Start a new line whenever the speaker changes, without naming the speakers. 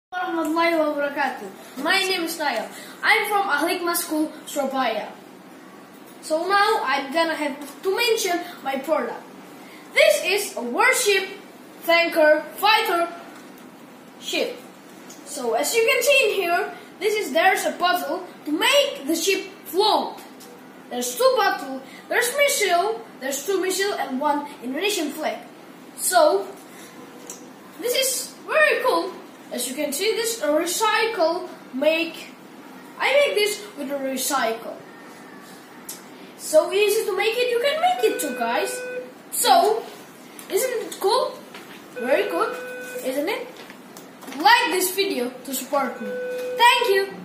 Warahmatullahi wabarakatuh. My name is Nail. I'm from Hikmah School, Surabaya. So now I'm gonna have to mention my product. This is a warship, tanker, fighter ship. So as you can see in here, there's a bottle to make the ship float. There's two bottles, there's two missile and one Indonesian flag. So this is very cool. As you can see, this is a recycle I make this with a recycle. So easy to make it, you can make it too, guys. So, isn't it cool? Very good, isn't it? Like this video to support me. Thank you.